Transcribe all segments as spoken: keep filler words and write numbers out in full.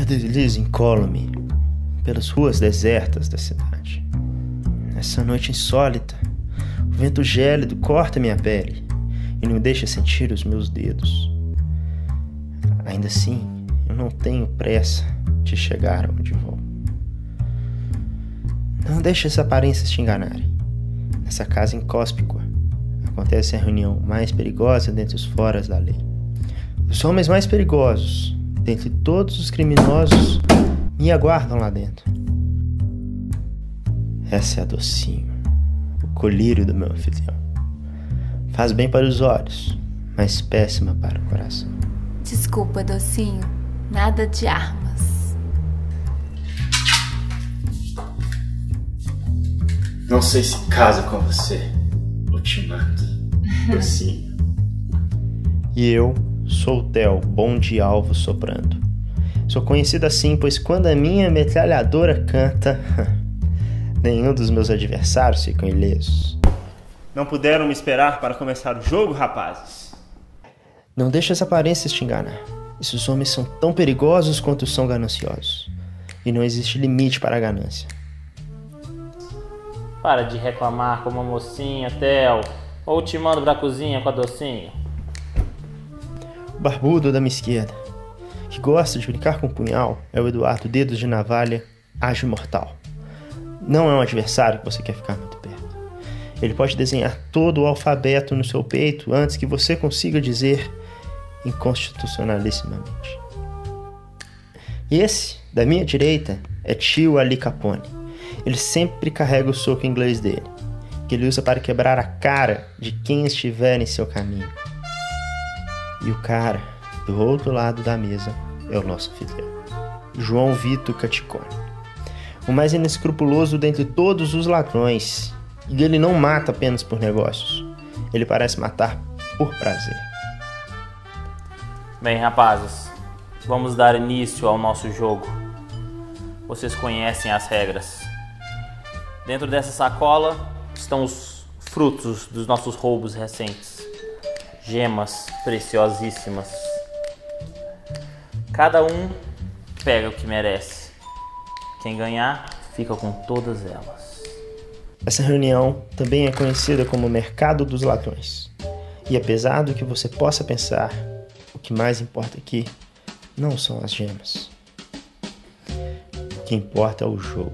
deslizo incólume pelas ruas desertas da cidade. Nessa noite insólita, o vento gélido corta minha pele e não me deixa sentir os meus dedos. Ainda assim, eu não tenho pressa de chegar onde vou. Não deixe essa aparência te enganarem. Nessa casa incóspicua acontece a reunião mais perigosa dentre os foras da lei. Os homens mais perigosos dentre todos os criminosos me aguardam lá dentro. Essa é a Docinho, o colírio do meu anfitrião. Faz bem para os olhos, mas péssima para o coração. Desculpa, Docinho. Nada de armas. Não sei se casa com você ou te mata, Docinho. E eu sou o Theo, bom de alvo soprando. Sou conhecido assim, pois quando a minha metralhadora canta, nenhum dos meus adversários ficam ilesos. Não puderam me esperar para começar o jogo, rapazes? Não deixe essa aparência te enganar. Esses homens são tão perigosos quanto são gananciosos. E não existe limite para a ganância. Para de reclamar como uma mocinha, Theo. Ou te mando pra cozinha com a Docinho. O barbudo da minha esquerda, que gosta de brincar com o punhal, é o Eduardo Dedos de Navalha, ágil mortal. Não é um adversário que você quer ficar muito perto. Ele pode desenhar todo o alfabeto no seu peito antes que você consiga dizer inconstitucionalissimamente. E esse, da minha direita, é tio Ali Capone. Ele sempre carrega o soco inglês dele, que ele usa para quebrar a cara de quem estiver em seu caminho. E o cara, do outro lado da mesa, é o nosso anfitrião, João Vitor Caticone, o mais inescrupuloso dentre todos os ladrões. E ele não mata apenas por negócios. Ele parece matar por prazer. Bem, rapazes, vamos dar início ao nosso jogo. Vocês conhecem as regras. Dentro dessa sacola estão os frutos dos nossos roubos recentes. Gemas preciosíssimas. Cada um pega o que merece. Quem ganhar, fica com todas elas. Essa reunião também é conhecida como o Mercado dos Ladrões. E apesar do que você possa pensar, o que mais importa aqui não são as gemas. O que importa é o jogo.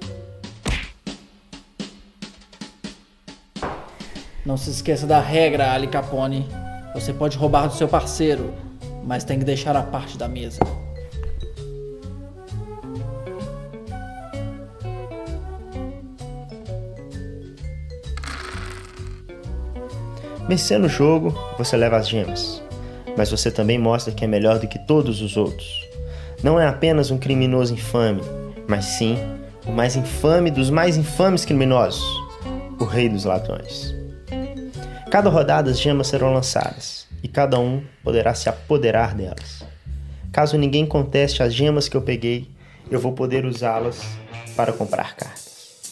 Não se esqueça da regra, Ali Capone. Você pode roubar do seu parceiro, mas tem que deixar a parte da mesa. Vencendo o jogo, você leva as gemas, mas você também mostra que é melhor do que todos os outros. Não é apenas um criminoso infame, mas sim o mais infame dos mais infames criminosos, o rei dos ladrões. Cada rodada as gemas serão lançadas, e cada um poderá se apoderar delas. Caso ninguém conteste as gemas que eu peguei, eu vou poder usá-las para comprar cartas.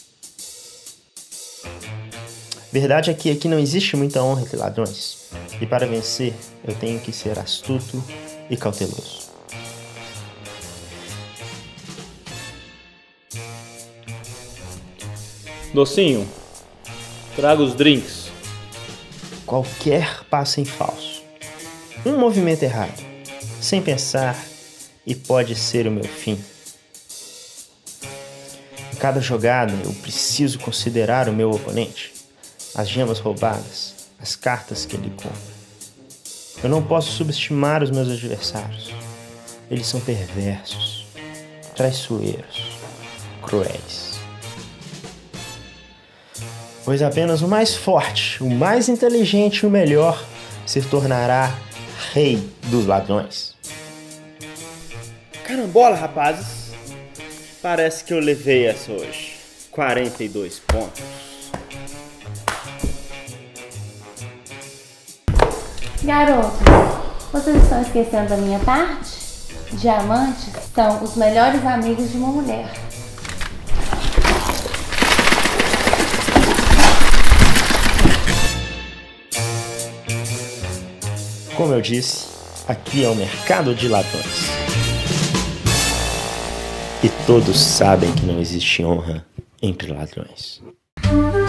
Verdade é que aqui não existe muita honra entre ladrões, e para vencer eu tenho que ser astuto e cauteloso. Docinho, traga os drinks. Qualquer passo em falso, um movimento errado, sem pensar, e pode ser o meu fim. Em cada jogada eu preciso considerar o meu oponente, as gemas roubadas, as cartas que ele compra. Eu não posso subestimar os meus adversários. Eles são perversos, traiçoeiros, cruéis. Pois apenas o mais forte, o mais inteligente e o melhor se tornará rei dos ladrões. Carambola, rapazes. Parece que eu levei essa hoje. quarenta e dois pontos. Garotos, vocês estão esquecendo da minha parte? Diamantes são os melhores amigos de uma mulher. Como eu disse, aqui é o Mercado de Ladrões. E todos sabem que não existe honra entre ladrões.